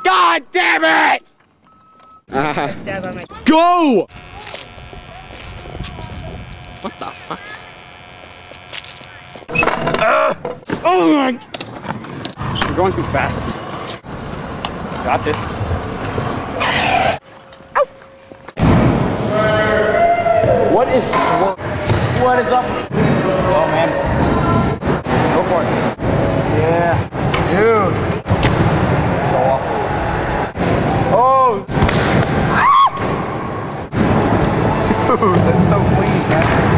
God damn it! Go! What the fuck? Oh my! You're going too fast. Got this. Ow. What is what is up? Oh man. Go for it. Yeah. Dude. Show off. Oh! Dude, that's so clean, man.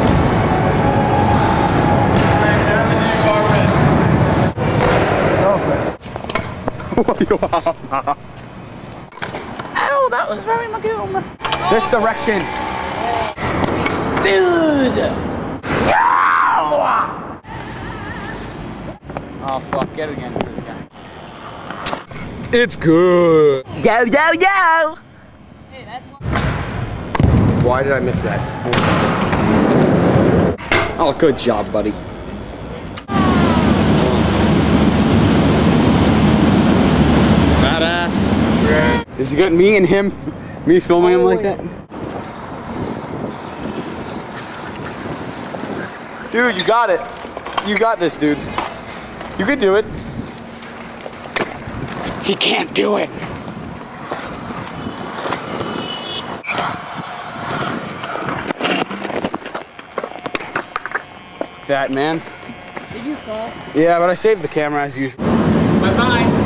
Ow, that was very magoom. This direction. Dude! Oh fuck, get it again. It's good. Yo, yo, yo! Hey, that's one. Why did I miss that? Oh, good job, buddy. Badass. Is it good? Me and him, me filming him like that? Dude, you got it. You got this, dude. You could do it. He can't do it. Fuck that, man. Did you fall? Yeah, but I saved the camera as usual. Bye-bye.